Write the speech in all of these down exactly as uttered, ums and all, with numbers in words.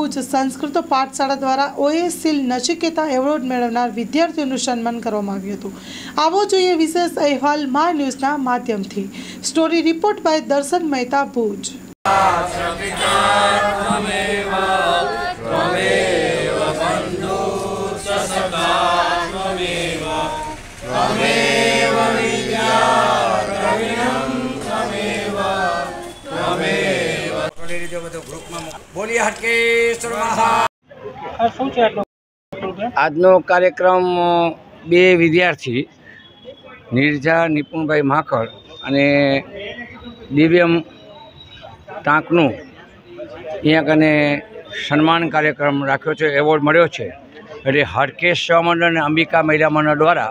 ભુજ સંસ્કૃત પાઠશાળા દ્વારા ઓએસીલ નચિકેતા એવોર્ડ મેળવનાર વિદ્યાર્થીઓનું સન્માન કરવામાં આવ્યું હતું। આવો જોઈએ વિશેષ અહેવાલ મા ન્યૂઝના માધ્યમથી। સ્ટોરી રિપોર્ટ બાય દર્શન મહેતા, ભુજ। આજનો કાર્યક્રમ બે વિદ્યાર્થી નિર્જા નિપુણભાઈ માકડ અને દિવ્યમ ટાંકનું અહીંયા કને સન્માન કાર્યક્રમ રાખ્યો છે, એવોર્ડ મળ્યો છે। એટલે હાટકેશ સેવા મંડળ અને અંબિકા મહિલા મંડળ દ્વારા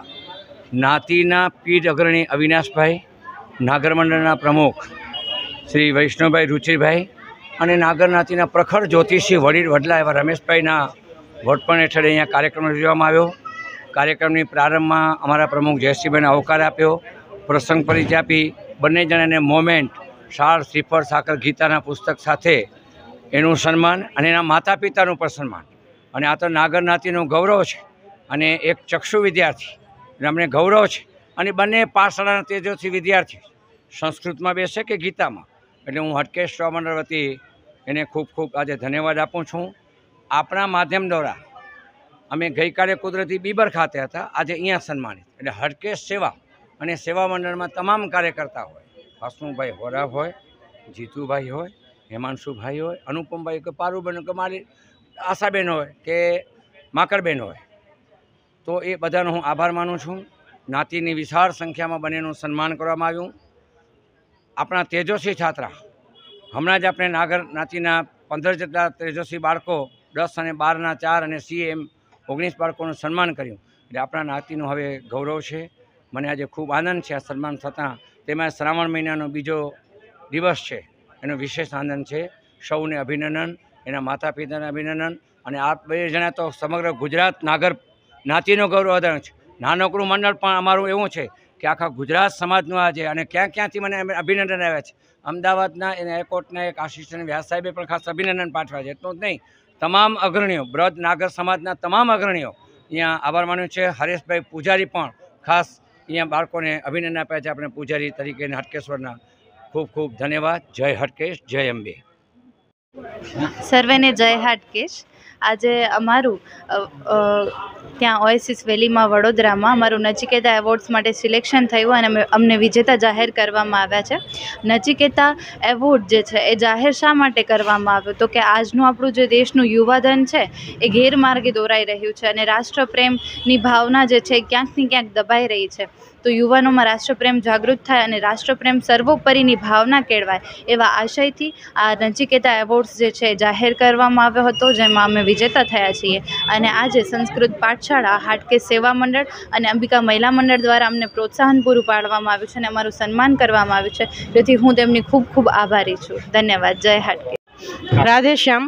નાતીના પીઢ અગ્રણી અવિનાશભાઈ, નાગર મંડળના પ્રમુખ શ્રી વૈષ્ણવભાઈ રુચિરભાઈ અને નાગર નાતીના પ્રખર જ્યોતિષી વડીલ વડલા એવા રમેશભાઈના વડપણ હેઠળ અહીંયા કાર્યક્રમ યોજવામાં આવ્યો। કાર્યક્રમની પ્રારંભમાં અમારા પ્રમુખ જયશ્રીભાઈને આવકાર આપ્યો, પ્રસંગ પરિચય આપી બંને જણાને મોમેન્ટ શાળ શ્રીફળ સાકર ગીતાના પુસ્તક સાથે એનું સન્માન અને એના માતા પિતાનું પણ સન્માન। અને આ તો નાગર નાતીનું ગૌરવ છે અને એક ચક્ષુ વિદ્યાર્થી એટલે અમને ગૌરવ છે। અને બંને પાઠશાળાના તેજસ્વી વિદ્યાર્થી સંસ્કૃતમાં બેસે કે ગીતામાં, એટલે હું હાટકેશ સેવા મંડળ વતી એને ખૂબ ખૂબ આજે ધન્યવાદ આપું છું। આપણા માધ્યમ દ્વારા અમે ગઈકાલે કુદરતી બીબર ખાતે હતા, આજે અહીંયા સન્માનિત। એટલે હાટકેશ સેવા અને સેવા મંડળમાં તમામ કાર્યકર્તા હોય, હસમુખભાઈ હોરા હોય, જીતુભાઈ હોય, હેમાંશુભાઈ હોય, અનુપમભાઈ કે પારુબેન કે મારી આશાબેન હોય કે માકરબેન હોય, તો એ બધાનો હું આભાર માનું છું। નાતીની વિશાળ સંખ્યામાં બંનેનું સન્માન કરવામાં આવ્યું। આપણા તેજસ્વી છાત્રા હમણાં જ આપણે નાગર નાતીના પંદર જેટલા તેજસ્વી બાળકો, દસ અને બારના ચાર અને સી એમ ઓગણીસ બાળકોનું સન્માન કર્યું। એટલે આપણા નાતીનું હવે ગૌરવ છે। મને આજે ખૂબ આનંદ છે આ સન્માન થતાં, તેમાં શ્રાવણ મહિનાનો બીજો દિવસ છે, એનો વિશેષ આનંદ છે। સૌને અભિનંદન, એના માતા પિતાને અભિનંદન। અને આ બે જણા તો સમગ્ર ગુજરાત નાગર નાતીનો ગૌરવ વધારે છે। નાનકડું મંડળ પણ અમારું એવું છે કે આખા ગુજરાત સમાજનું આજે, અને ક્યાં ક્યાંથી મને અભિનંદન આવ્યા છે। અમદાવાદના એને એરપોર્ટના એક આશિષ વ્યાસ સાહેબે પણ ખાસ અભિનંદન પાઠવ્યા છે। એટલું જ નહીં, તમામ અગ્રણીઓ, બ્રજ નાગર સમાજના તમામ અગ્રણીઓ અહીંયા આભાર માન્યો છે। હરેશભાઈ પૂજારી પણ ખાસ અહીંયા બાળકોને અભિનંદન આપ્યા છે। આપણે પૂજારી તરીકે હાટકેશ્વરના ખૂબ ખૂબ ધન્યવાદ। જય હાટકેશ, જય અંબે। સર્વેને જય હાટકેશ। આજે અમારું ત્યાં ઓએસિસ વેલીમાં વડોદરામાં અમારું નચિકેતા એવોર્ડ્સ માટે સિલેક્શન થયું અને અમને વિજેતા જાહેર કરવામાં આવ્યા છે। નચિકેતા એવોર્ડ જે છે એ જાહેર શા માટે કરવામાં આવ્યો, તો કે આજનું આપણું જે દેશનું યુવાધન છે એ ગેરમાર્ગે દોરાઈ રહ્યું છે અને રાષ્ટ્રપ્રેમની ભાવના જે છે એ ક્યાંક ને ક્યાંક દબાઈ રહી છે। તો યુવાનોમાં રાષ્ટ્રપ્રેમ જાગૃત થાય અને રાષ્ટ્રપ્રેમ સર્વોપરીની ભાવના કેળવાય એવા આશયથી આ નચિકેતા એવોર્ડ્સ જે છે જાહેર કરવામાં આવ્યો હતો, જેમાં અમે વિજેતા થયા છીએ। અને આજે સંસ્કૃત પાઠશાળા, હાટકેશ સેવા મંડળ અને અંબિકા મહિલા મંડળ દ્વારા અમને પ્રોત્સાહન પૂરું પાડવામાં આવ્યું છે અને અમારું સન્માન કરવામાં આવ્યું છે, જેથી હું તેમની ખૂબ ખૂબ આભારી છું। ધન્યવાદ। જય હાટકેશ। રાધે શ્યામ।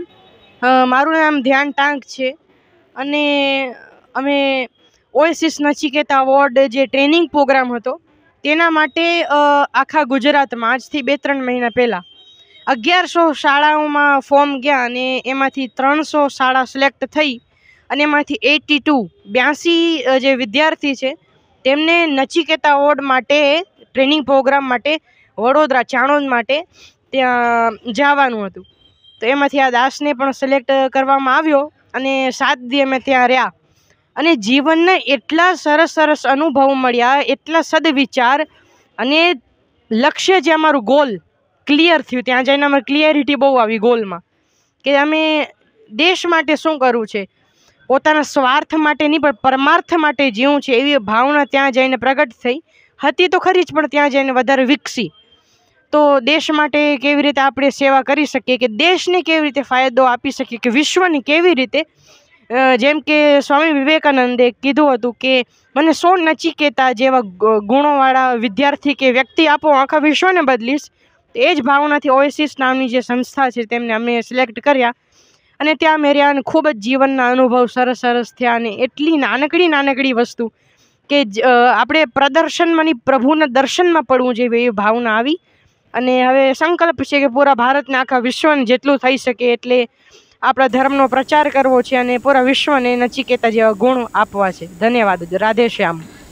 મારું નામ ધ્યાન ટાંક છે અને અમે ઓએસિસ નચિકેતા એવોર્ડ જે ટ્રેનિંગ પ્રોગ્રામ હતો તેના માટે આખા ગુજરાતમાં આજથી બે ત્રણ મહિના પહેલાં અગિયારસો શાળાઓમાં ફોર્મ ગયા અને એમાંથી ત્રણસો શાળા સિલેક્ટ થઈ અને એમાંથી એટી ટુ બ્યાસી જે વિદ્યાર્થી છે તેમને નચિકેતા એવોર્ડ માટે ટ્રેનિંગ પ્રોગ્રામ માટે વડોદરા ચાણોદ માટે ત્યાં જવાનું હતું। તો એમાંથી આ દાસને પણ સિલેક્ટ કરવામાં આવ્યો અને સાત દી અમે ત્યાં રહ્યા અને જીવનના એટલા સરસ સરસ અનુભવ મળ્યા, એટલા સદવિચાર અને લક્ષ્ય જે અમારું ગોલ ક્લિયર થયું। ત્યાં જઈને અમારે ક્લિયરિટી બહુ આવી ગોલમાં કે અમે દેશ માટે શું કરવું છે, પોતાના સ્વાર્થ માટે નહીં પણ પરમાર્થ માટે જીવવું છે, એવી ભાવના ત્યાં જઈને પ્રગટ થઈ હતી તો ખરી જ, પણ ત્યાં જઈને વધારે વિકસી। તો દેશ માટે કેવી રીતે આપણે સેવા કરી શકીએ, કે દેશને કેવી રીતે ફાયદો આપી શકીએ, કે વિશ્વને કેવી રીતે, જેમ કે સ્વામી વિવેકાનંદે કીધું હતું કે મને સો નચિકેતા જેવા ગુણોવાળા વિદ્યાર્થી કે વ્યક્તિ આપો, આખા વિશ્વને બદલીશ। એ જ ભાવનાથી ઓએસિસ નામની જે સંસ્થા છે તેમને અમે સિલેક્ટ કર્યા અને ત્યાં અમે રહ્યા અને ખૂબ જ જીવનના અનુભવ સરસ સરસ થયા। અને એટલી નાનકડી નાનકડી વસ્તુ કે આપણે પ્રદર્શનમાં નહીં પ્રભુના દર્શનમાં પડવું જોઈએ એવી ભાવના આવી। અને હવે સંકલ્પ છે કે પૂરા ભારતને આખા વિશ્વને જેટલું થઈ શકે એટલે આપણા ધર્મનો પ્રચાર કરવો છે અને પૂરા વિશ્વને નચિકેતા જેવા ગુણ આપવા છે. ધન્યવાદ. રાધે શ્યામ.